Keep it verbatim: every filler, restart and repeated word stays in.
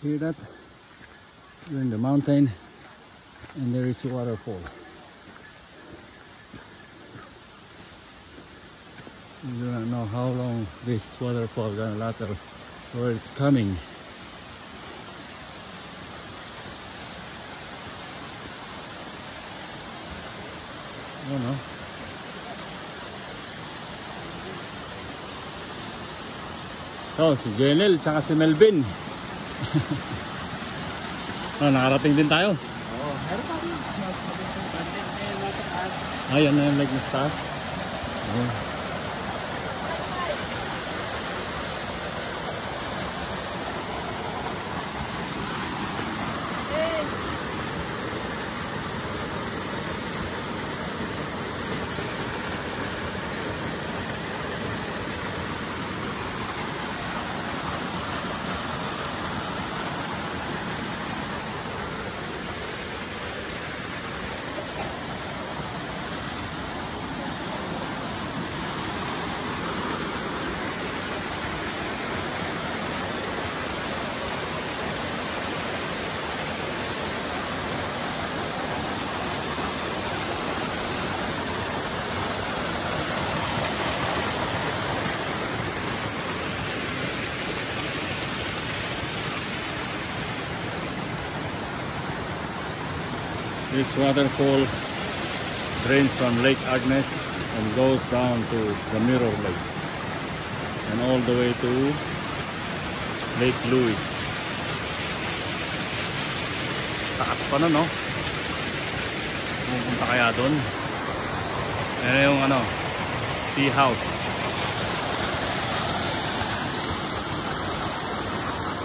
Hear that? We're in the mountain and there is a waterfall. We don't know how long this waterfall is gonna last or where it's coming. I don't know. So, si Jenel tsaka si Melvin. Oh, nakarating din tayo. Oo, meron pa rin. Ayan na yung lake na start. Oh. This waterfall drains from Lake Agnes and goes down to the Mirror Lake and all the way to Lake Louise. Takas pa na, no? Pupunta kaya doon. Ayan yung ano, tea house.